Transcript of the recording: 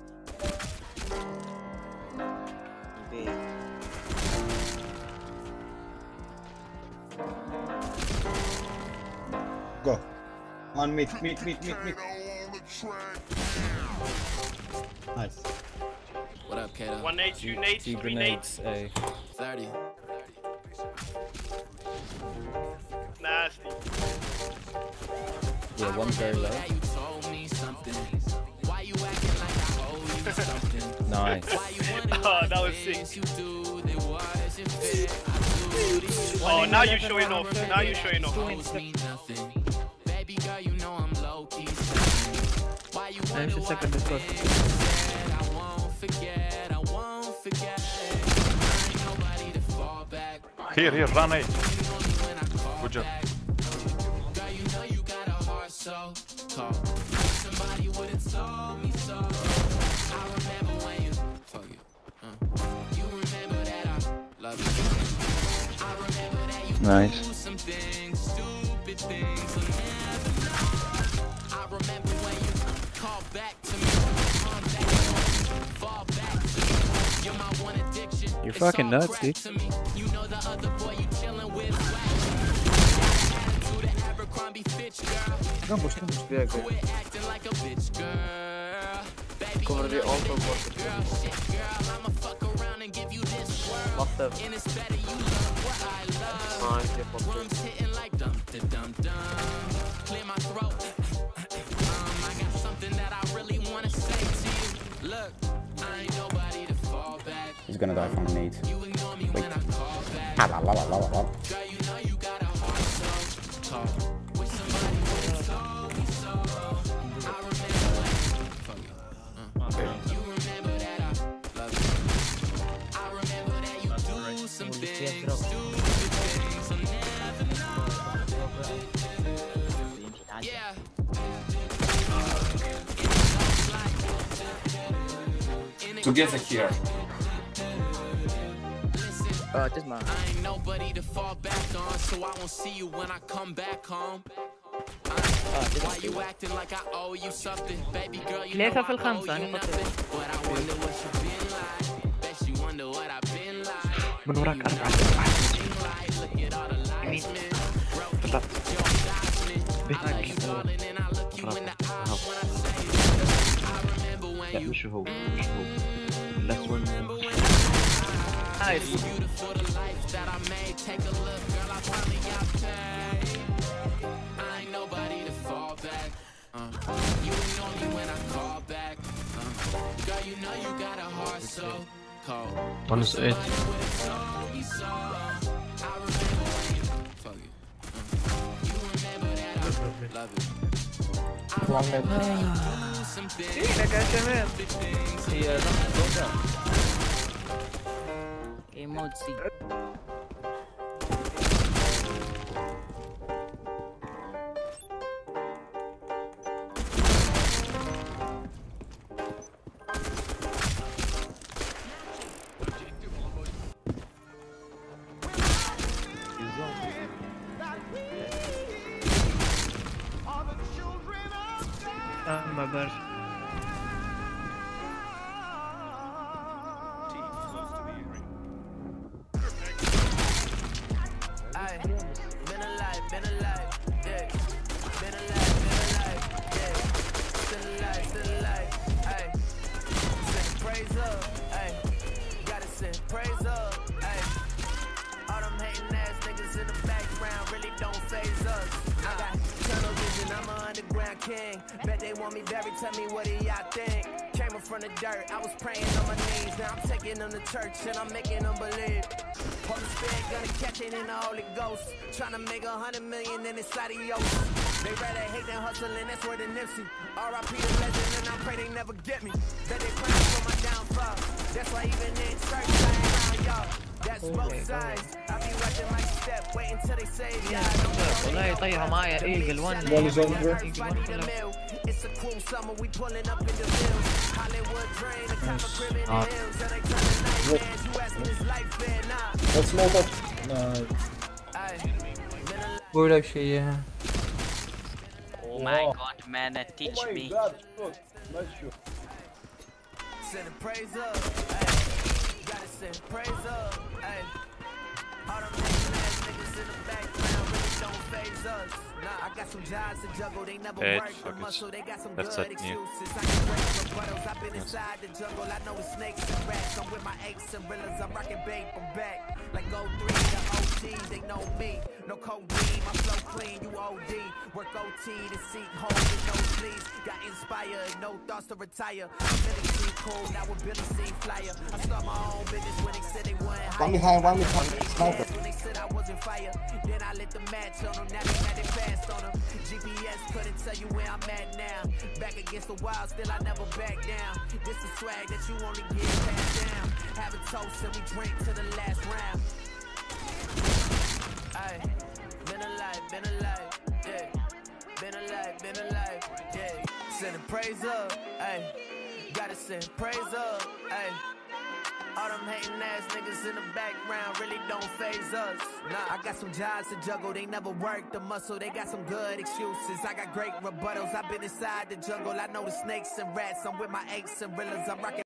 B. Go. On meet. Nice. What up, Kato? 1 nade, 2 nades, 3 nades. A 30. Nasty. Yeah, one very low. Nice. Oh, that was sick. Oh, now you're showing off. Now you're showing off. I'm just second Discord. Here, run A. Good job. Nice. You're fucking nuts, dude. Don't push, very good. Cover the auto bot. What the? He's gonna die from nade. Wait. Together here. This man. I ain't nobody to fall back on, so I won't see you when I come back home. Why you acting like I owe you something, baby girl? You know I owe you nothing. But I wonder what you been like. Bet you wonder what I've been like. من وراك 4 Look at all the lights, man. لا مش هو last one. Nice. Beautiful the life that I made. Take a look, girl. I finally got paid. I ain't nobody to fall back. You know me when I call back. Girl, you know you got a heart so cold. One is 8. هي ضغط مود سي. ما بعرف. Bet they want me buried, tell me what do y'all think? Came up from the dirt, I was praying on my knees. Now I'm taking them to church and I'm making them believe. Holy Spirit gonna catch it in the Holy Ghost. Trying to make 100 million in this adios. They rather hate than hustling, that's where the Nipsey. R.I.P. the legend and I pray they never get me. Bet they crying for my downfall. That's why even in church I ain't around y'all. That's both sides. I be watching my step, waiting till they say والله يطيحوا معايا ايجل 1. It's a cool summer, we pulling up in the hills. Hollywood drain, the top of crib in the hills. And they turning nightmares, you asking is life fair? Nah. Let's smoke up. ولا شيء. Oh my god, man, teach me. God, nice shoot. Sending praise up, ayy. Gotta send praise up, ayy. All them ass niggas in the background really don't phase us. Nah, I got some jobs to juggle, they never work the muscle, they got some good excuses. I can break rebuttals, I've been inside the jungle, I know it's snakes and rats. I'm with my aches and reelers, I'm rocking bait from back. Like 03, the OGs, they know me. No codeine, my flow clean, you OD. Work OT to seek holes and no sleeves. Got inspired, no thoughts to retire. Billy C cool, now with Billy C flyer. I start my own business when they said they weren't One behind, one behind. Sniper. when they said I wasn't fire. Then I lit the match on them, now they mad and fast on them. GPS couldn't tell you where I'm at now. Back against the wall, still I never back down. This is swag that you only get passed down. Have a toast and we drink to the last round. Aye, been alive, yeah. Been alive, yeah. Sending praise up, ayy. Gotta send praise up, ayy. All them hating ass niggas in the background really don't phase us. Nah, I got some jobs to juggle, they never work the muscle, they got some good excuses. I got great rebuttals, I've been inside the jungle, I know the snakes and rats. I'm with my aches and reelers, I'm rocking.